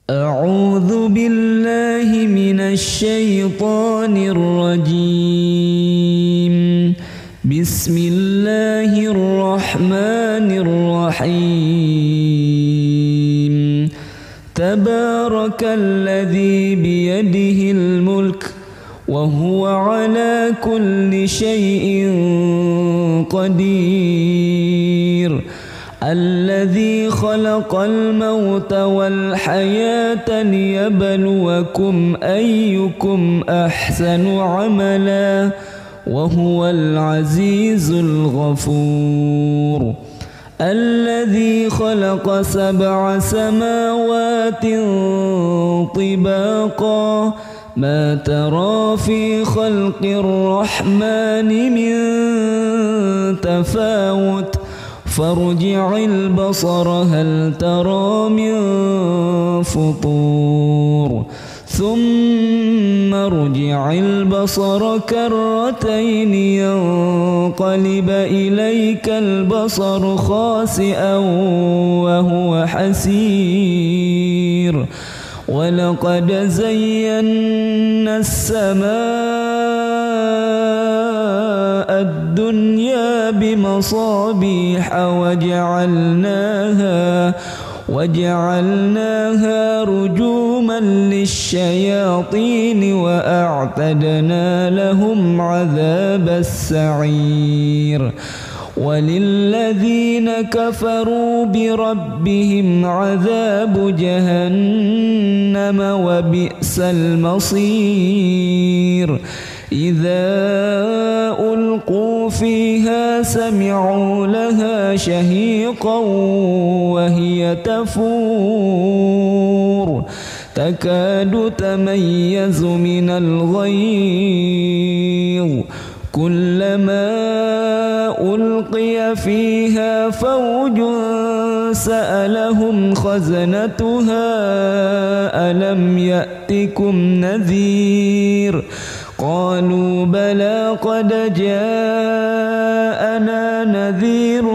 أعوذ بالله من الشيطان الرجيم. بسم الله الرحمن الرحيم. تبارك الذي بيده الملك وهو على كل شيء قدير. الذي خلق الموت والحياة ليبلوكم أيكم أحسن عملا وهو العزيز الغفور. الذي خلق 7 سماوات طباقا ما ترى في خلق الرحمن من تفاوت فارجع البصر هل ترى من فطور ثم ارجع البصر كرتين ينقلب إليك البصر خاسئا وهو حسير. ولقد زينا السماء الدنيا بمصابيح وجعلناها رجوما للشياطين وأعتدنا لهم عذاب السعير. وللذين كفروا بربهم عذاب جهنم وبئس المصير. إذا ألقوا فيها سمعوا لها شهيقا وهي تفور تكاد تميز من الغيظ. كلما ألقي فيها فوج سألهم خزنتها ألم يأتكم نذير قالوا بلى قد جاءنا نذير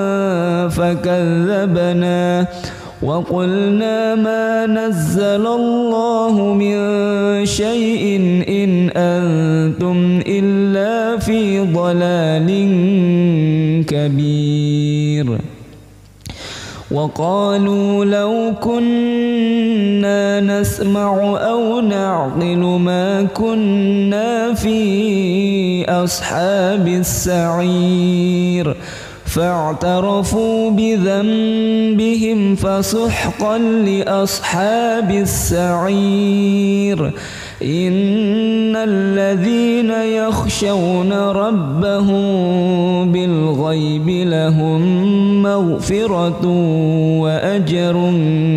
فكذبنا وقلنا ما نزل الله من شيء إن أنتم إلا في ضلال كبير. وقالوا لو كنا نسمع أو نعقل ما كنا في أصحاب السعير فاعترفوا بذنبهم فسحقا لأصحاب السعير. إن الذين يخشون ربهم بالغيب لهم مغفرة وأجر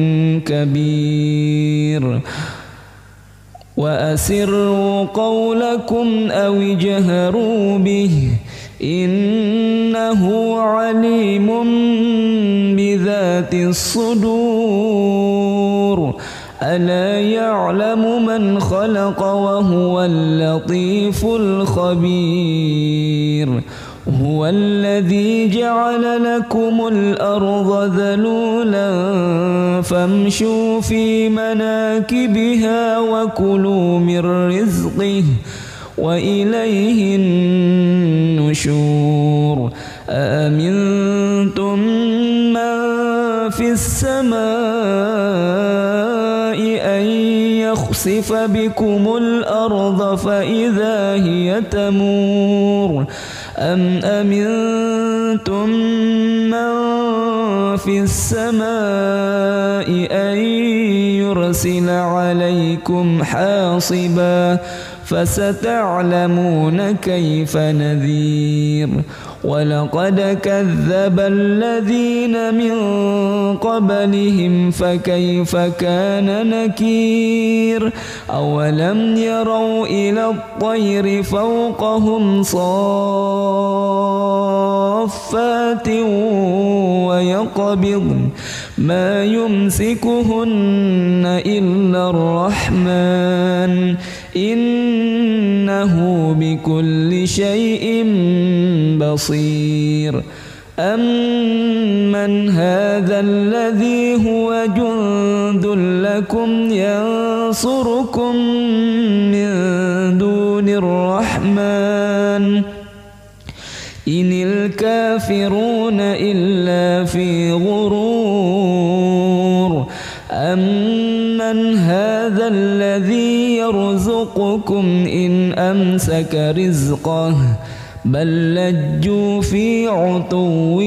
كبير. وأسروا قولكم أو اجهروا به إنه عليم بذات الصدور. ألا يعلم من خلق وهو اللطيف الخبير. هو الذي جعل لكم الأرض ذلولا فامشوا في مناكبها وكلوا من رزقه وإليه النشور. أأمنتم من في السماء أن يخسف بكم الأرض فإذا هي تمور أم أمنتم من في السماء أن يرسل عليكم حاصبا فستعلمون كيف نذير. ولقد كذب الذين من قبلهم فكيف كان نكير. أولم يروا إلى الطير فوقهم صافات ويقبضن ما يمسكهن إلا الرحمن إنه بكل شيء بصير. أَمَّنْ هَذَا الَّذِي هُوَ جُندٌ لَكُمْ يَنصُرُكُم مِّن دُونِ الرَّحْمَنِ إِنِ الْكَافِرُونَ إِلَّا فِي غُرُورٍ أَمَّنْ هَذَا الَّذِي يَرْزُقُكُمْ إِنْ أَمْسَكَ رِزْقَهُ بَل لَّجُّوا فِي عُتُوٍّ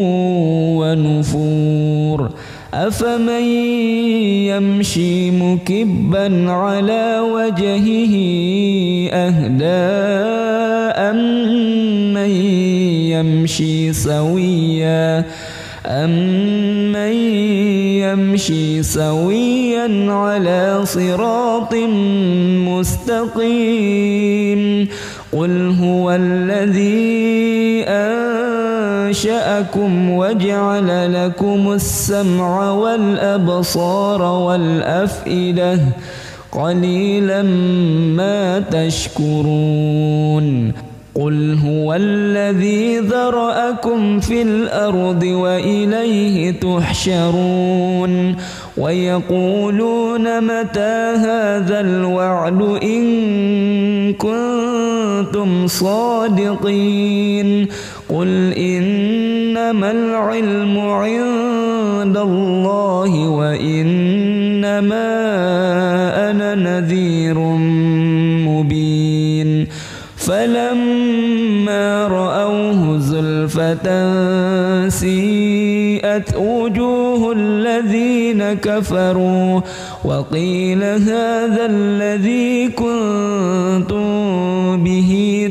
وَنُفُورٍ أَفَمَن يَمْشِي مُكِبًّا عَلَى وَجْهِهِ أَهْدَىٰ أَمَّن يَمْشِي سَوِيًّا عَلَى صِرَاطٍ مُّسْتَقِيمٍ قُلْ هُوَ الَّذِي أَنشَأَكُمْ وَجَعَلَ لَكُمُ السَّمْعَ وَالْأَبْصَارَ وَالْأَفْئِدَةَ قَلِيلًا مَا تَشْكُرُونَ قُلْ هُوَ الَّذِي ذَرَأَكُمْ فِي الْأَرْضِ وَإِلَيْهِ تُحْشَرُونَ وَيَقُولُونَ مَتَىٰ هَٰذَا الْوَعْدُ إِن كُنتُمْ صَادِقِينَ قُلْ إِنَّمَا الْعِلْمُ عِندَ اللَّهِ وَإِنَّمَا أَنَا نَذِيرٌ مُّبِينٌ فَلَمَّا رَأَوْهُ زُلْفَةً سِيئَتْ وُجُوهُ الَّذِينَ كَفَرُوا وَقِيلَ هَٰذَا الَّذِي كُنتُم بِهِ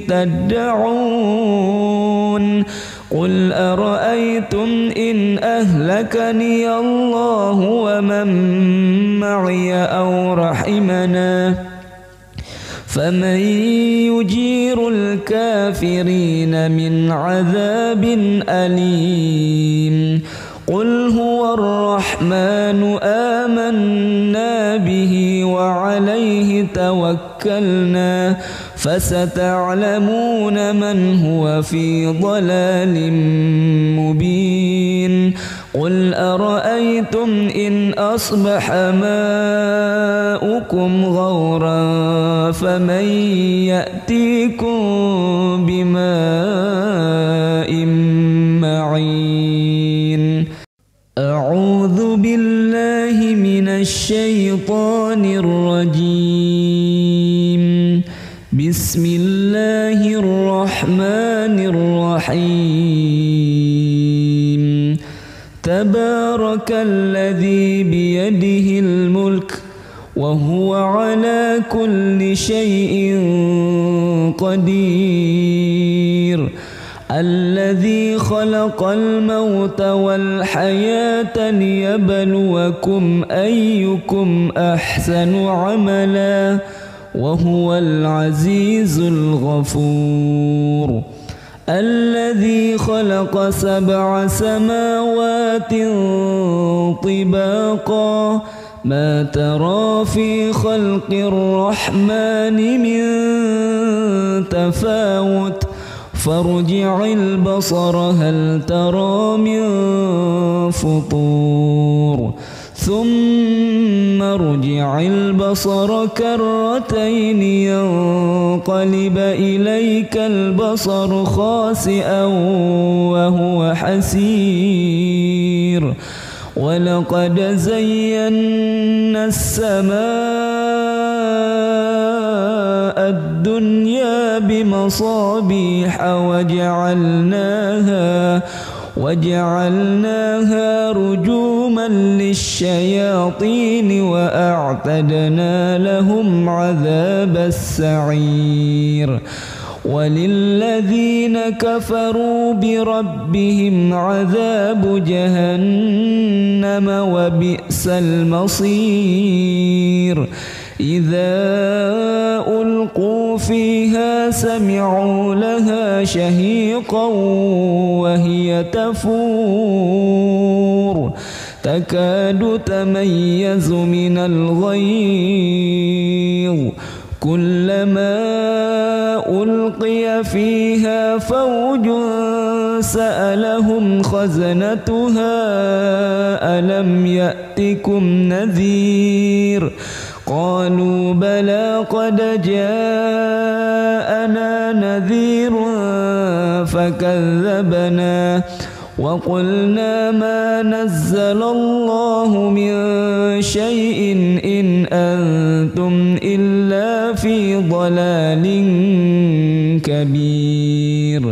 تَدَّعُونَ قُلْ أَرَأَيْتُمْ إِنْ أَهْلَكَنِيَ اللَّهُ وَمَن مَّعِيَ أَوْ رَحِمَنَا فَمَن يُجِيرُ الْكَافِرِينَ مِنْ عَذَابٍ أَلِيمٍ قُلْ هُوَ الرَّحْمَنُ آمَنَّا بِهِ وَعَلَيْهِ تَوَكَّلْنَا فَسَتَعْلَمُونَ مَنْ هُوَ فِي ضَلَالٍ مُّبِينٍ قُلْ أَرَأَيْتُمْ إِنْ أَصْبَحَ مَاؤُكُمْ غَوْرًا فَمَن يَأْتِيكُم بِمَاءٍ مَّعِينٍ أَعُوذُ بِاللَّهِ مِنَ الشَّيْطَانِ الرَّجِيمِ بسم الله الرحمن الرحيم تبارك الذي بيده الملك وهو على كل شيء قدير الذي خلق الموت والحياة ليبلوكم أيكم أحسن عملا وهو العزيز الغفور الذي خلق 7 سماوات طباقا ما ترى في خلق الرحمن من تفاوت فارجع البصر هل ترى من فطور ثم ارجع البصر كرتين ينقلب إليك البصر خاسئا وهو حسير ولقد زينا السماء الدنيا بمصابيح وجعلناها رجوما للشياطين وأعتدنا لهم عذاب السعير وللذين كفروا بربهم عذاب جهنم وبئس المصير إذا ألقوا فيها سمعوا لها شهيقا وهي تفور تكاد تميز من الغيظ كلما ألقي فيها فوج سألهم خزنتها ألم يأتكم نذير قالوا بلى قد جاءنا نذير فكذبنا وقلنا ما نزل الله من شيء إن أنتم إلا في ضلال كبير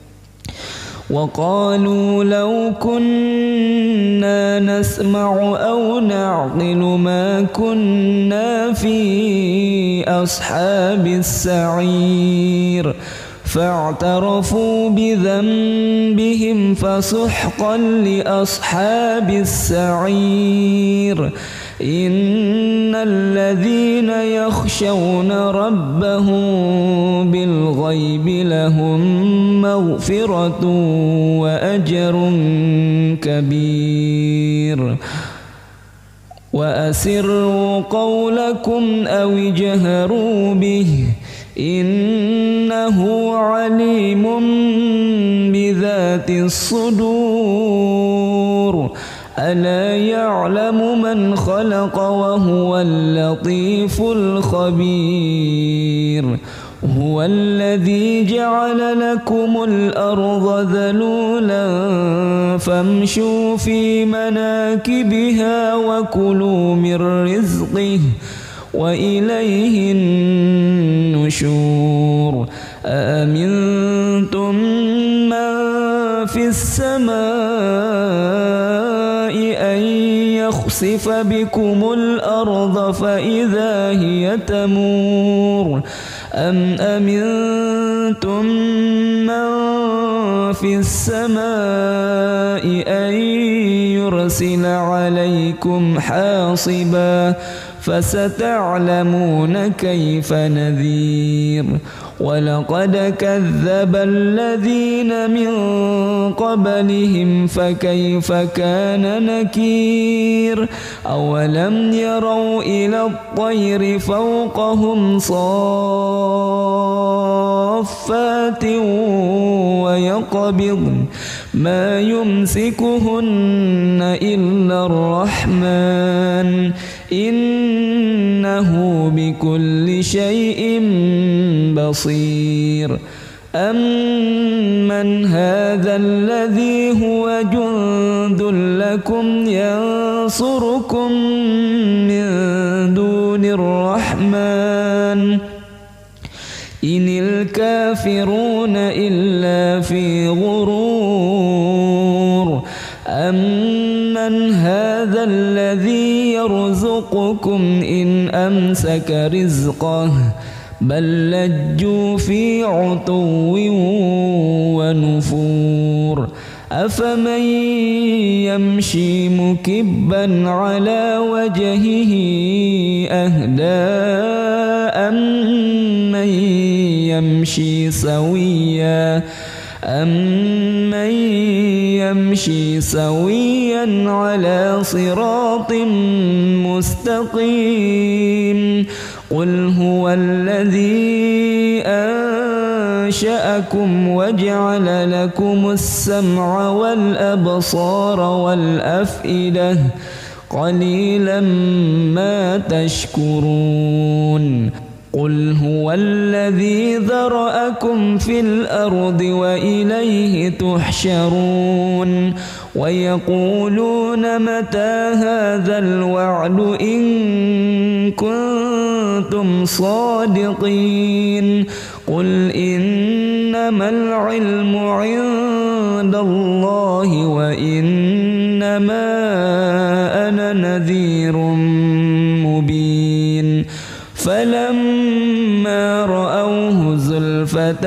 وقالوا لو كنا نسمع أو نعقل ما كنا في أصحاب السعير فاعترفوا بذنبهم فسحقا لأصحاب السعير إن الذين يخشون ربهم بالغيب لهم مغفرة وأجر كبير وأسروا قولكم أو اجهروا به إنه عليم بذات الصدور ألا يعلم من خلق وهو اللطيف الخبير هو الذي جعل لكم الأرض ذلولا فامشوا في مناكبها وكلوا من رزقه وإليه النشور أأمنتم من في السماء أن يخسف بكم الأرض فإذا هي تمور أم أمنتم من في السماء أن يرسل عليكم حاصبا فستعلمون كيف نذير ولقد كذب الذين من قبلهم فكيف كان نكير أولم يروا إلى الطير فوقهم صافات ويقبضن ما يمسكهن إلا الرحمن إنه بكل شيء بصير أمن هذا الذي هو جند لكم ينصركم من دون الرحمن إن الكافرون إلا في غرور أمن هذا الذي يرزقكم إن أمسك رزقه بل لجوا في عتو ونفور أفمن يمشي مكبا على وجهه أهدى أمن يمشي سويا على صراط مستقيم قل هو الذي أنشأكم وجعل لكم السمع والأبصار والأفئدة قليلا ما تشكرون قل هو الذي ذرأكم في الأرض وإليه تحشرون ويقولون متى هذا الوعد إن كنتم صادقين قل إنما العلم عند الله وإنما أنا نذير مبين فلما رأوه زلفة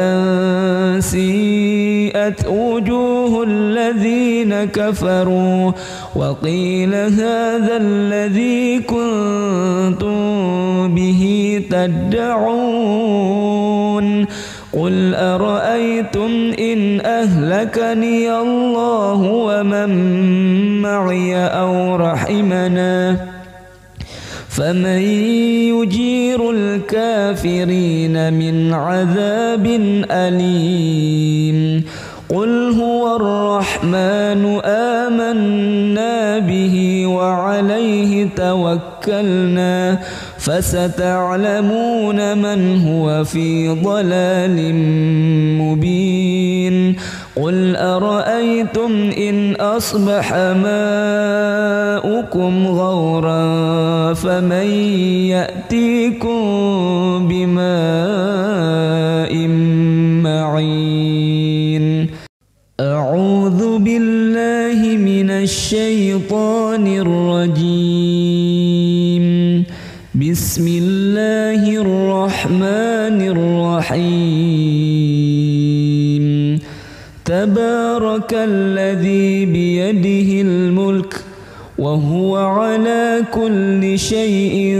سيئت وجوه الذين كفروا وقيل هذا الذي كنتم به تدعون قل أرأيتم إن أهلكني الله ومن معي أو رحمنا فمن يجير الكافرين من عذاب أليم قل هو الرحمن آمنا به وعليه توكلنا فستعلمون من هو في ضلال مبين قل أرأيتم إن أصبح ماؤكم غورا فمن يأتيكم بماء معين أعوذ بالله من الشيطان الرجيم بسم الله الرحمن الرحيم تبارك الذي بيده الملك وهو على كل شيء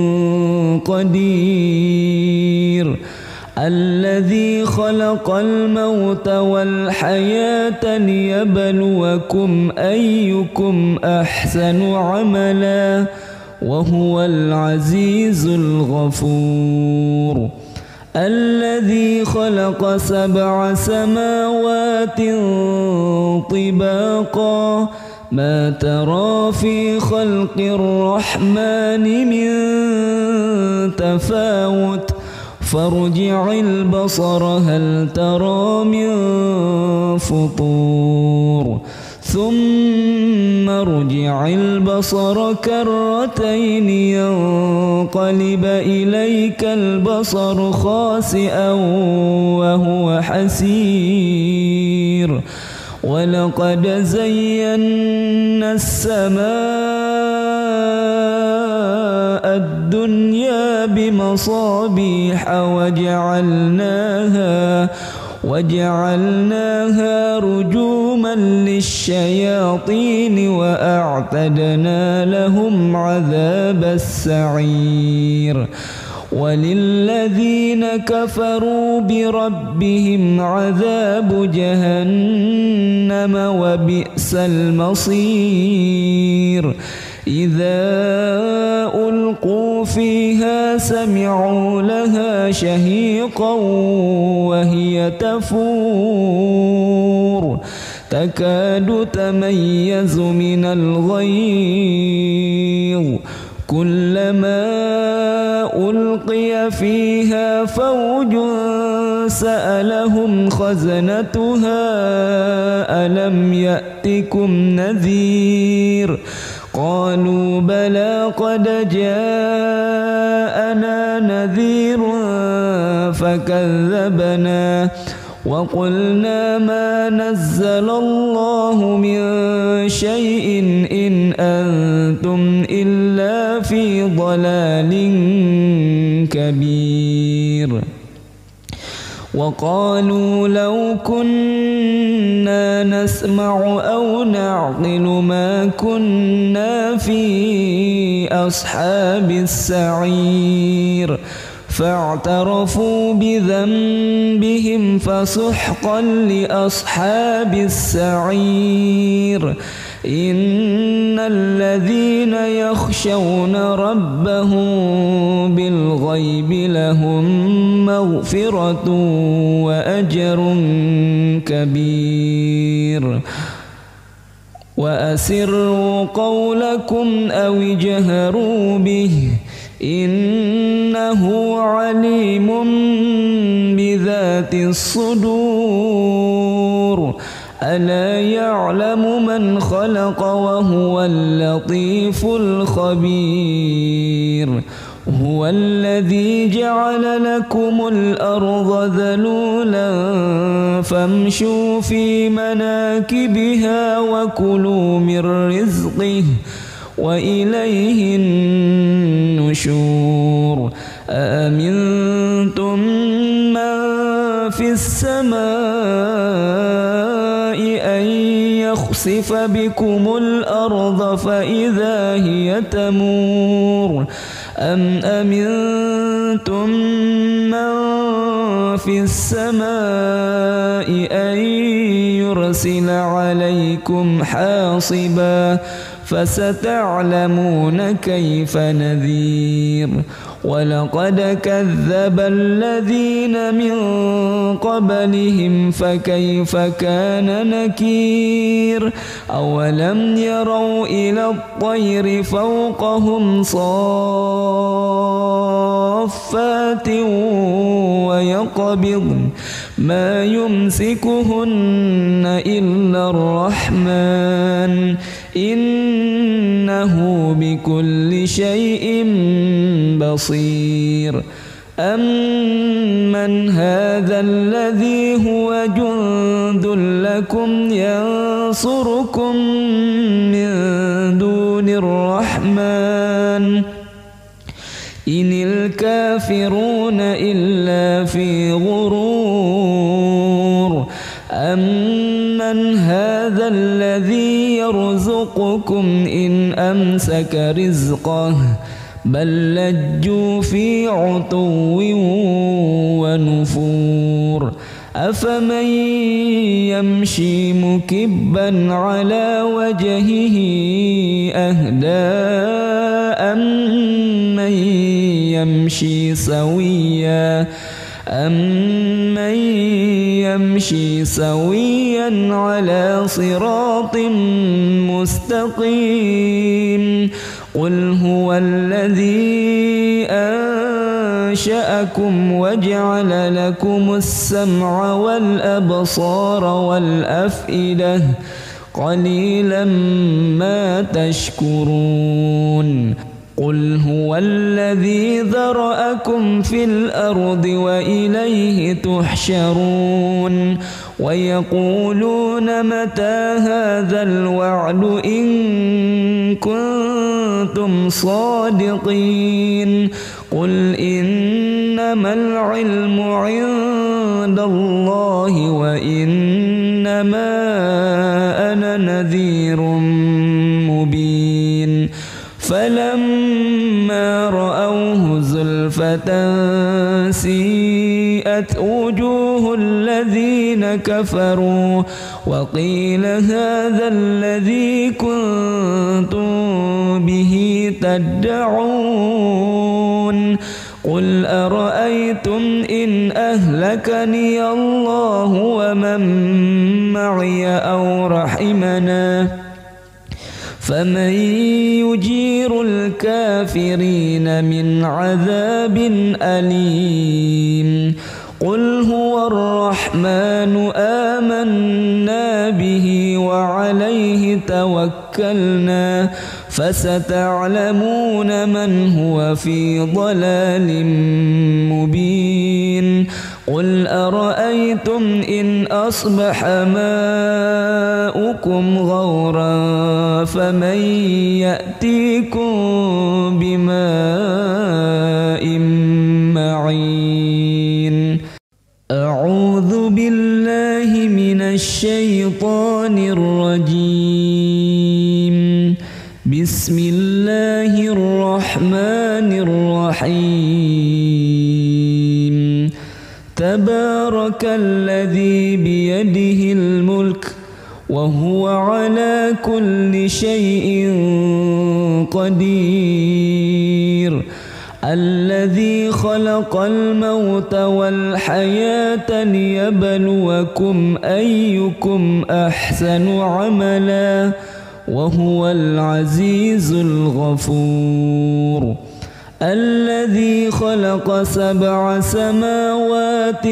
قدير الذي خلق الموت والحياة ليبلوكم أيكم أحسن عملا وهو العزيز الغفور الذي خلق 7 سماوات طباقا ما ترى في خلق الرحمن من تفاوت فارجع البصر هل ترى من فطور ثم ارجع البصر كرتين ينقلب إليك البصر خاسئا وهو حسير ولقد زينا السماء الدنيا بمصابيح وجعلناها رجوما للشياطين وأعتدنا لهم عذاب السعير وللذين كفروا بربهم عذاب جهنم وبئس المصير إذا ألقوا فيها سمعوا لها شهيقا وهي تفور تكاد تميز من الغيظ كلما ألقي فيها فوج سألهم خزنتها ألم يأتكم نذير قالوا بلى قد جاءنا نذير فكذبنا وقلنا ما نزل الله من شيء إن أنتم إلا في ضلال كبير وقالوا لو كنا نسمع أو نعقل ما كنا في أصحاب السعير فاعترفوا بذنبهم فسحقا لأصحاب السعير إن الذين يخشون ربهم بالغيب لهم مغفرة وأجر كبير وأسروا قولكم أو اجهروا به إنه عليم بذات الصدور ألا يعلم من خلق وهو اللطيف الخبير هو الذي جعل لكم الأرض ذلولا فامشوا في مناكبها وكلوا من رزقه وإليه النشور أأمنتم من في السماء أن يخسف بكم الأرض فإذا هي تمور أم أمنتم من في السماء أن يرسل عليكم حاصبا فستعلمون كيف نذير ولقد كذب الذين من قبلهم فكيف كان نكير أولم يروا إلى الطير فوقهم صافات ويقبضن ما يمسكهن إلا الرحمن إنه بكل شيء بصير أمن هذا الذي هو جند لكم ينصركم من دون الرحمن إن الكافرون إلا في غرور أمن هذا الذي يرزقكم إن أمسك رزقه بل لجوا في عتو ونفور أفمن يمشي مكبا على وجهه أهدى أمن يمشي سويا على صراط مستقيم قل هو الذي أنشأكم وجعل لكم السمع والأبصار والأفئدة قليلا ما تشكرون قل هو الذي ذرأكم في الأرض وإليه تحشرون ويقولون متى هذا الوعد إن كنتم صادقين قل إنما العلم عند الله وإنما أنا نذير مبين فلما رأوه زلفة سيئت وجوه الذين كفروا وقيل هذا الذي كنتم به تدعون قل أرأيتم إن أهلكني الله ومن معي أو رحمنا فمن يجير الكافرين من عذاب أليم قل هو الرحمن آمنا به وعليه توكلنا فستعلمون من هو في ضلال مبين قل أرأيتم إن أصبح ماؤكم غورا فمن يأتيكم بماء معين أعوذ بالله من الشيطان الرجيم بسم الله الرحمن الرحيم تبارك الذي بيده الملك وهو على كل شيء قدير الذي خلق الموت والحياة ليبلوكم أيكم أحسن عملا وهو العزيز الغفور الذي خلق 7 سماوات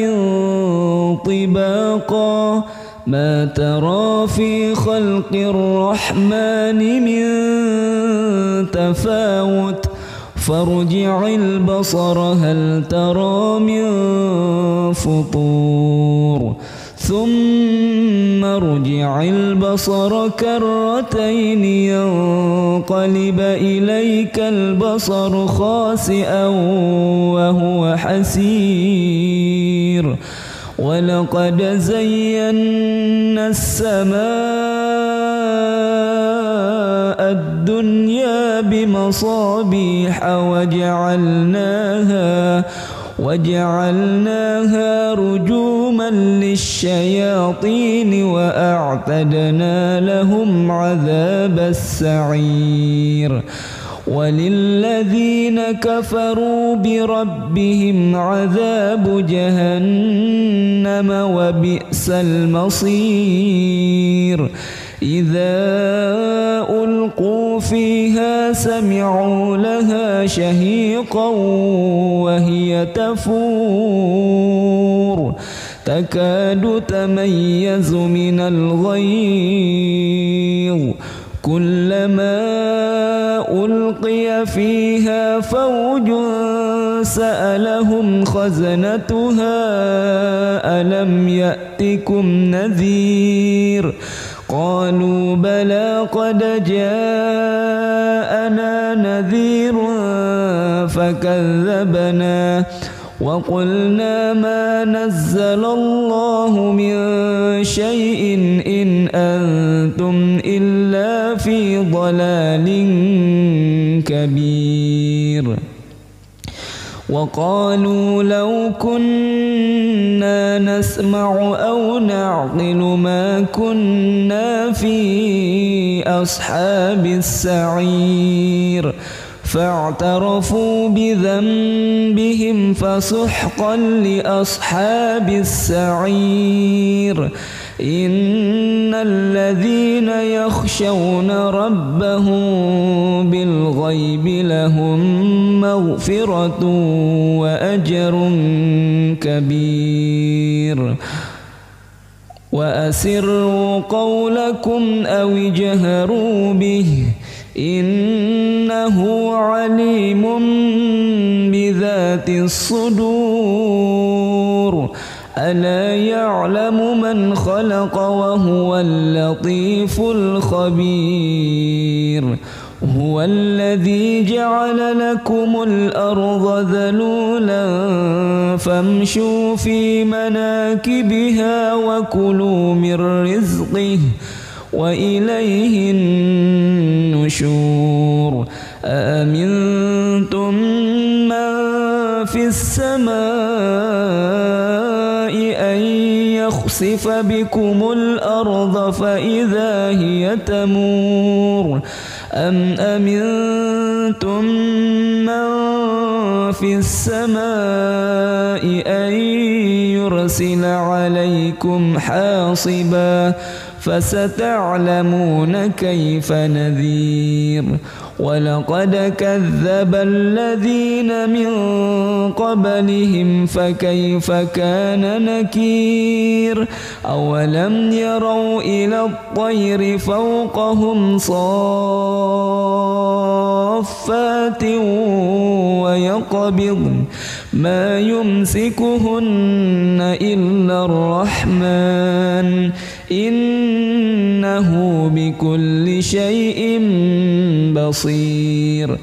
طباقا ما ترى في خلق الرحمن من تفاوت فارجع البصر هل ترى من فطور ثم ارجع البصر كرتين ينقلب إليك البصر خاسئا وهو حسير ولقد زينا السماء الدنيا بمصابيح وجعلناها رجوما للشياطين وأعتدنا لهم عذاب السعير وللذين كفروا بربهم عذاب جهنم وبئس المصير إذا ألقوا فيها سمعوا لها شهيقا وهي تفور تكاد تميز من الغيظ كلما ألقي فيها فوج سألهم خزنتها ألم يأتكم نذير قالوا بلى قد جاءنا نذير فكذبنا وقلنا ما نزل الله من شيء إن أنتم إلا في ضلال كبير وقالوا لو كنا نسمع أو نعقل ما كنا في أصحاب السعير فاعترفوا بذنبهم فسحقا لأصحاب السعير إن الذين يخشون ربهم بالغيب لهم مغفرة وأجر كبير وأسروا قولكم أو اجهروا به إنه عليم بذات الصدور ألا يعلم من خلق وهو اللطيف الخبير هو الذي جعل لكم الأرض ذلولا فامشوا في مناكبها وكلوا من رزقه وإليه النشور أأمنتم من في السماء أن يخسف بكم الأرض فإذا هي تمور أم أمنتم من في السماء أن يرسل عليكم حاصبا فستعلمون كيف نذير ولقد كذب الذين من قبلهم فكيف كان نكير أولم يروا إلى الطير فوقهم صافات ويقبضن ما يمسكهن إلا الرحمن إنه بكل شيء بصير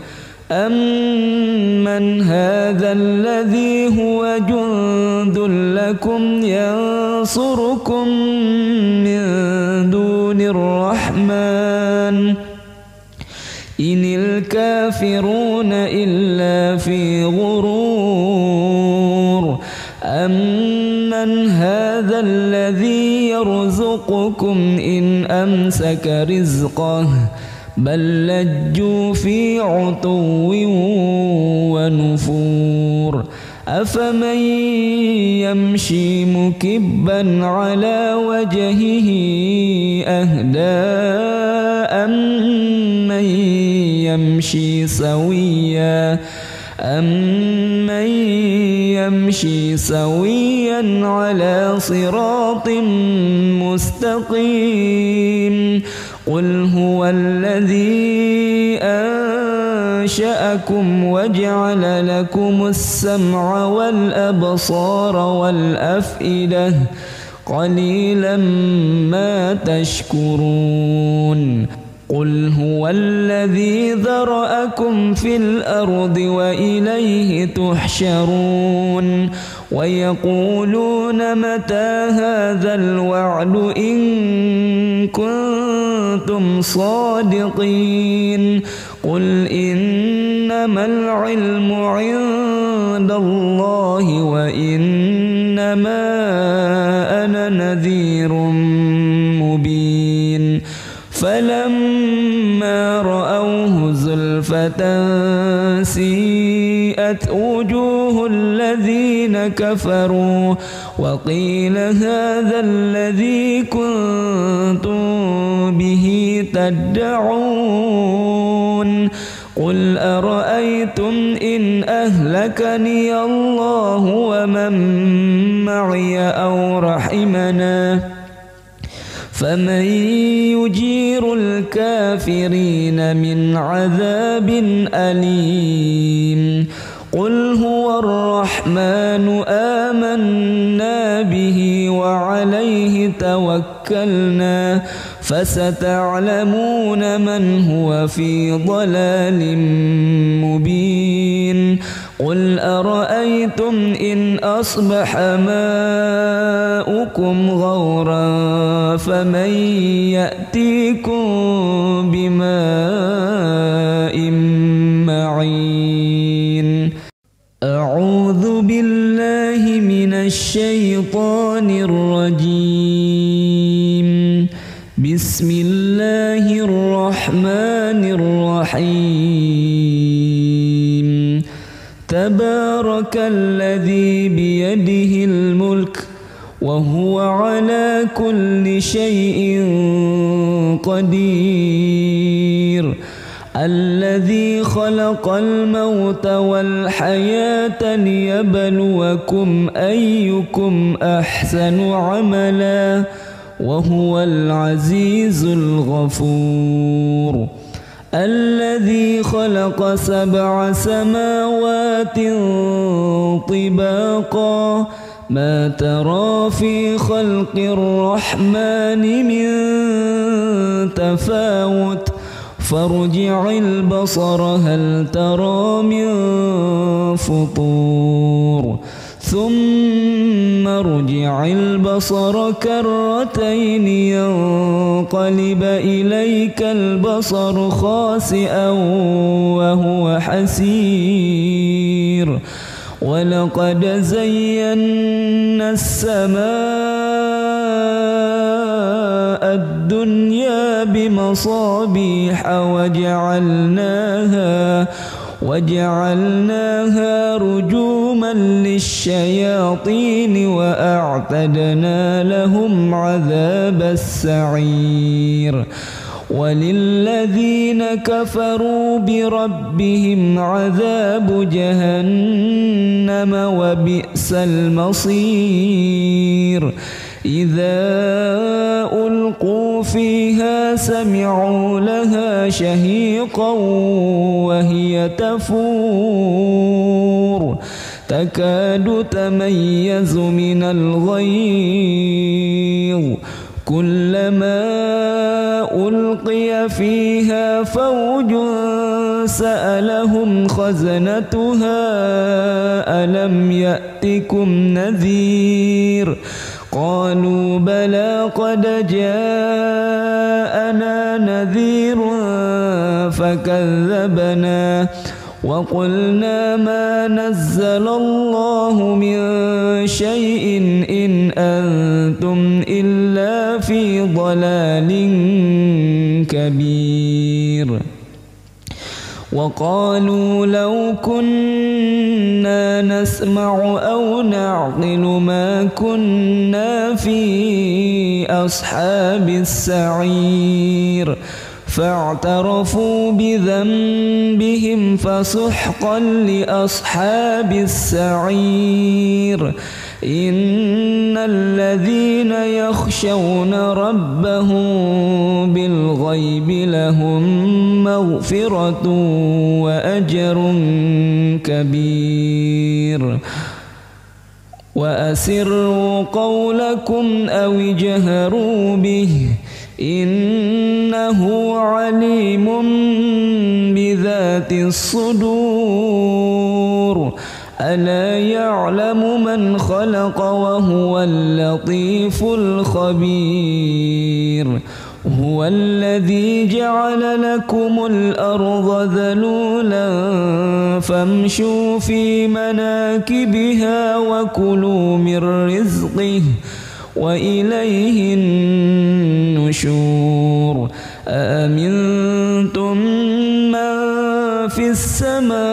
أمن هذا الذي هو جند لكم ينصركم من دون الرحمن إن الكافرون إلا في غرور أمن هذا الذي يرزقكم إن أمسك رزقه بل لجوا في عتو ونفور أفمن يمشي مكبا على وجهه أهدى أمن يمشي سويا على صراط مستقيم قل هو الذي أنشأكم وجعل لكم السمع والأبصار والأفئدة قليلا ما تشكرون قل هو الذي ذرأكم في الأرض وإليه تحشرون ويقولون متى هذا الوعد إن كنتم صادقين قل إن إنما العلم عند الله وإنما أنا نذير مبين فلما رأوه زلفة سيئت وجوه الذين كفروا وقيل هذا الذي كنتم به تدعون قل أرأيتم إن أهلكني الله ومن معي أو رحمنا فمن يجير الكافرين من عذاب أليم قل هو الرحمن آمنا به وعليه توكلنا فستعلمون من هو في ضلال مبين قل أرأيتم إن أصبح ماؤكم غورا فمن يأتيكم بماء معين أعوذ بالله من الشيطان الرجيم بسم الله الرحمن الرحيم تبارك الذي بيده الملك وهو على كل شيء قدير الذي خلق الموت والحياة ليبلوكم أيكم أحسن عملا وهو العزيز الغفور الذي خلق 7 سماوات طباقا ما ترى في خلق الرحمن من تفاوت فارجع البصر هل ترى من فطور ثم ارجع البصر كرتين ينقلب إليك البصر خاسئا وهو حسير ولقد زينا السماء الدنيا بمصابيح وجعلناها رجوما للشياطين وأعتدنا لهم عذاب السعير وللذين كفروا بربهم عذاب جهنم وبئس المصير إذا ألقوا فيها سمعوا لها شهيقا وهي تفور تكاد تميز من الغيظ كلما ألقي فيها فوج سألهم خزنتها ألم يأتكم نذير قالوا بلى قد جاءنا نذير فكذبنا وقلنا ما نزل الله من شيء إن أنتم إلا في ضلال كبير وقالوا لو كنا نسمع أو نعقل ما كنا في أصحاب السعير فاعترفوا بذنبهم فسحقا لأصحاب السعير إن الذين يخشون ربهم بالغيب لهم مغفرة وأجر كبير وأسروا قولكم أو اجهروا به إنه عليم بذات الصدور ألا يعلم من خلق وهو اللطيف الخبير هو الذي جعل لكم الأرض ذلولا فامشوا في مناكبها وكلوا من رزقه وإليه النشور أأمنتم من في السماء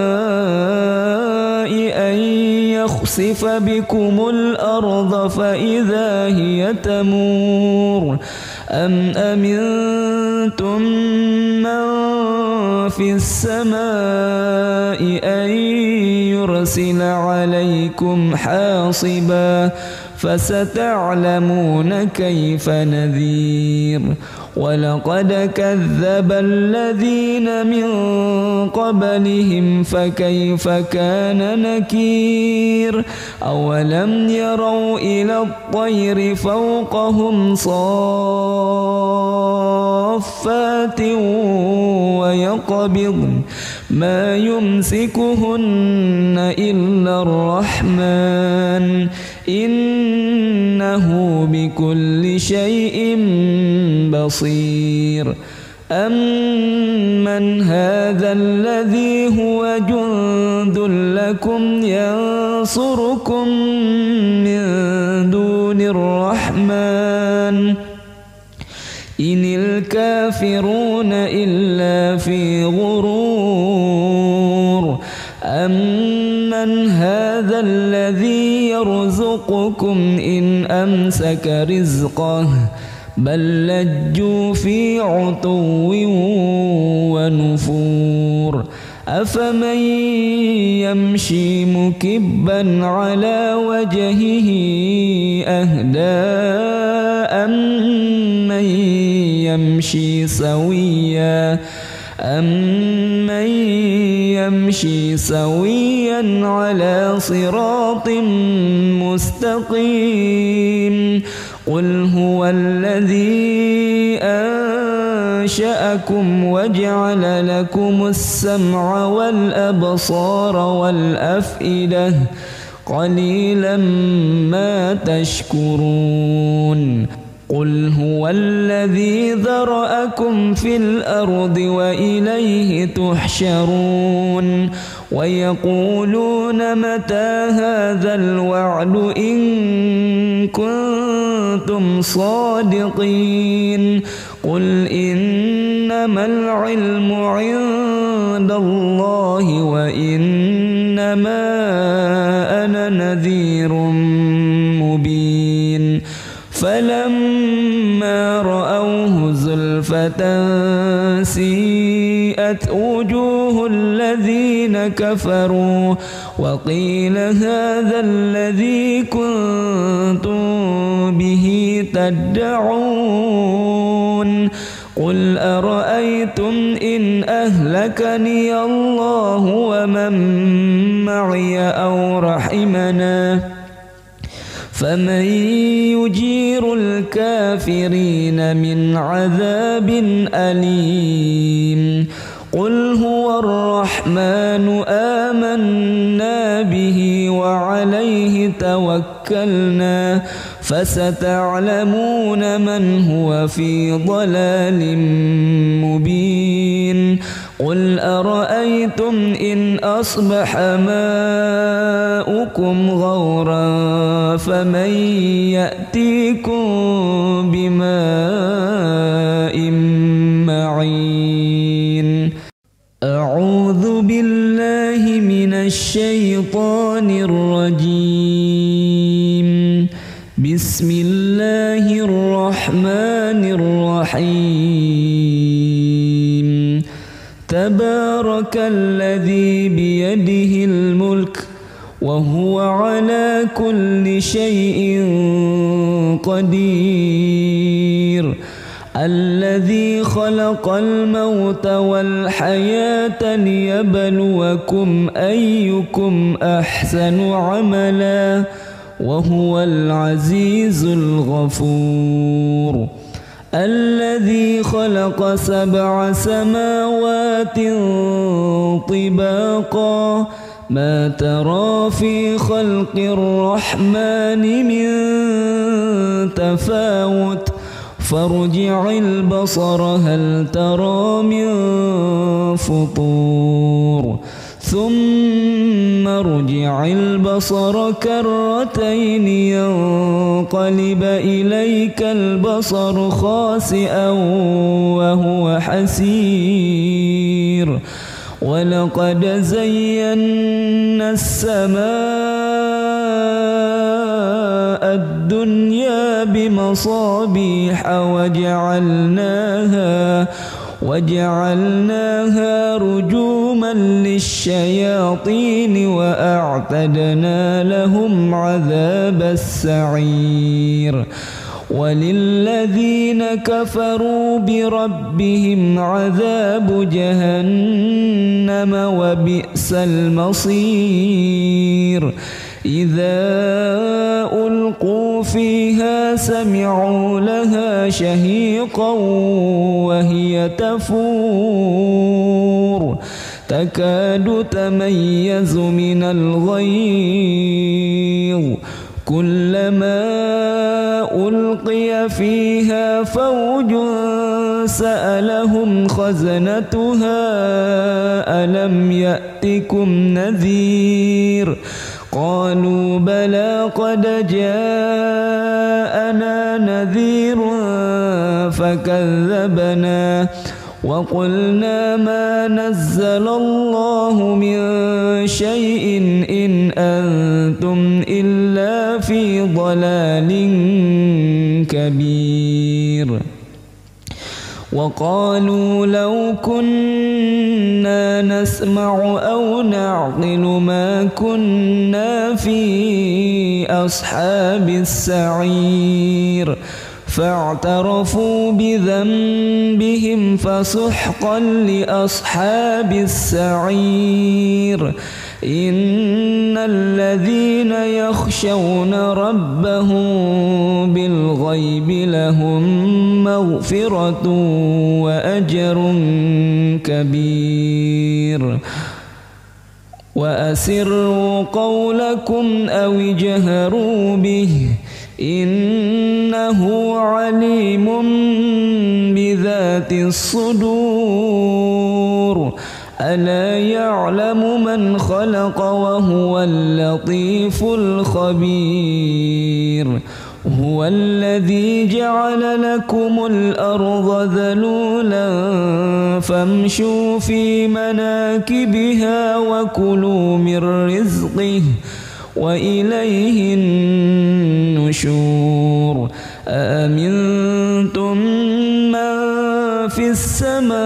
أن يخسف بكم الأرض فإذا هي تمور أم أمنتم من في السماء أن يرسل عليكم حاصبا فستعلمون كيف نذير ولقد كذب الذين من قبلهم فكيف كان نكير أولم يروا إلى الطير فوقهم صافات ويقبضن ما يمسكهن إلا الرحمن إنه بكل شيء بصير أمن هذا الذي هو جند لكم ينصركم من دون الرحمن إن الكافرون إلا في غرور أمن هذا الذي يرزقكم إن أمسك رزقه بل لجوا في عتو ونفور أفمن يمشي مكبا على وجهه أهدى أمن يمشي سويا على صراط مستقيم قل هو الذي أنشأكم وجعل لكم السمع والأبصار والأفئدة قليلا ما تشكرون قل هو الذي ذرأكم في الأرض وإليه تحشرون ويقولون متى هذا الوعد إن كنتم صادقين قل إنما العلم عند الله وإنما أنا نذير مبين فلما رأوه زلفة سيئت وجوه الذين كفروا وقيل هذا الذي كنتم به تدعون قل أرأيتم إن أهلكني الله ومن معي أو رحمنا فمن يجير الكافرين من عذاب أليم قل هو الرحمن آمنا به وعليه توكلنا فستعلمون من هو في ضلال مبين قل أرأيتم إن أصبح ماؤكم غورا فمن يأتيكم بماء معين أعوذ بالله من الشيطان الرجيم بسم الله الرحمن الرحيم تبارك الذي بيده الملك وهو على كل شيء قدير الذي خلق الموت والحياة ليبلوكم أيكم أحسن عملا وهو العزيز الغفور الذي خلق 7 سماوات طباقا ما ترى في خلق الرحمن من تفاوت فارجع البصر هل ترى من فطور ثم ارجع البصر كرتين ينقلب إليك البصر خاسئا وهو حسير ولقد زينا السماء الدنيا بمصابيح وجعلناها رجوما للشياطين وأعتدنا لهم عذاب السعير وللذين كفروا بربهم عذاب جهنم وبئس المصير إذا ألقوا فيها سمعوا لها شهيقا وهي تفور تكاد تميز من الغيظ كلما ألقي فيها فوج سألهم خزنتها ألم يأتكم نذير قالوا بلى قد جاءنا نذير فكذبنا وقلنا ما نزل الله من شيء إن أنتم إلا في ضلال كبير وقالوا لو كنا نسمع أو نعقل ما كنا في أصحاب السعير فاعترفوا بذنبهم فسحقا لأصحاب السعير إن الذين يخشون ربهم بالغيب لهم مغفرة وأجر كبير وأسروا قولكم أو اجهروا به إنه عليم بذات الصدور ألا يعلم من خلق وهو اللطيف الخبير هو الذي جعل لكم الأرض ذلولا فامشوا في مناكبها وكلوا من رزقه وإليه النشور أأمنتم من في السماء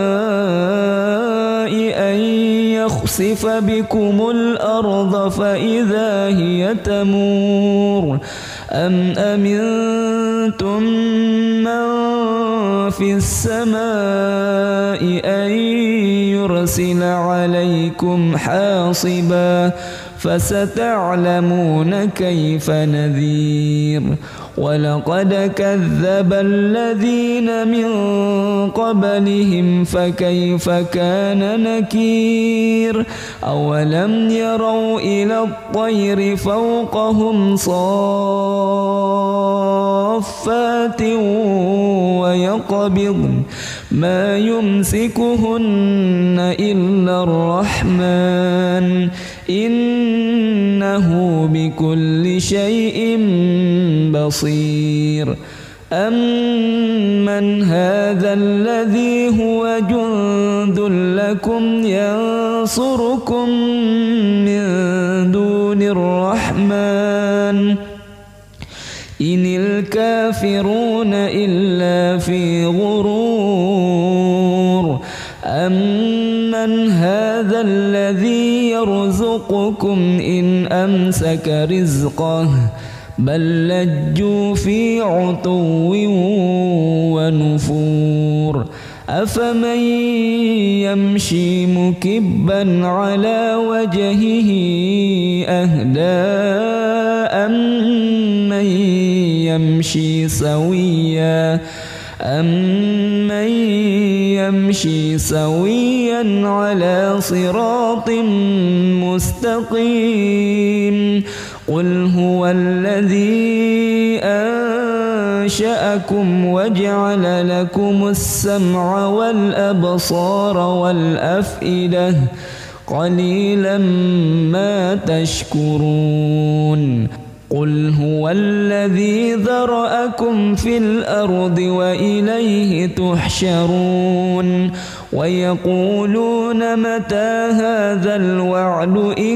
أن يخسف بكم الأرض فإذا هي تمور أم أمنتم من في السماء أن يرسل عليكم حاصبا فستعلمون كيف نذير ولقد كذب الذين من قبلهم فكيف كان نكير أولم يروا إلى الطير فوقهم صافات ويقبضن ما يمسكهن إلا الرحمن إنه بكل شيء بصير أمن هذا الذي هو جند لكم ينصركم من دون الرحمن إن الكافرون إلا في غرور أمن هذا الذي يرزقكم إن أمسك رزقه بل لجوا في عتو ونفور أفمن يمشي مكبا على وجهه أهدى أمن يمشي سويا على صراط مستقيم قل هو الذي أنشأكم وجعل لكم السمع والأبصار والأفئدة قليلا ما تشكرون قل هو الذي ذرأكم في الأرض وإليه تحشرون ويقولون متى هذا الوعد إن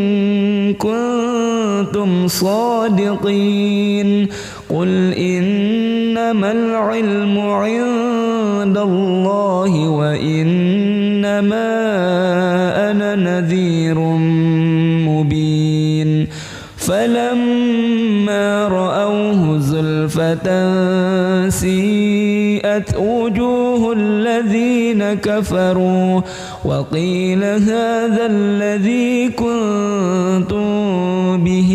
كنتم صادقين قل إنما العلم عند الله وإنما أنا نذير مبين فلما رأوه زلفة سيئت وجوه الذين كفروا وقيل هذا الذي كنتم به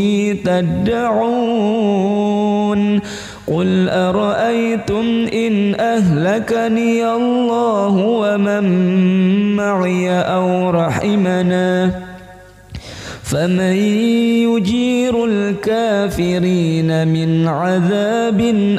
تدعون قل أرأيتم إن أهلكني الله ومن معي أو رحمنا فمن يجير الكافرين من عذاب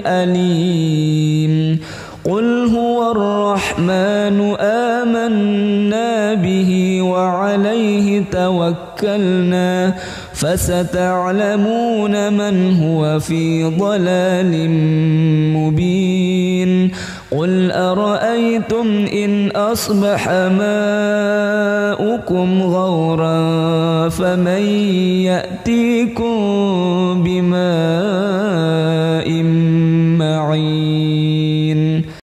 أليم قل هو الرحمن آمنا به وعليه توكلنا فستعلمون من هو في ضلال مبين قل أرأيتم إن أصبح ماؤكم غورا فمن يأتيكم بماء معين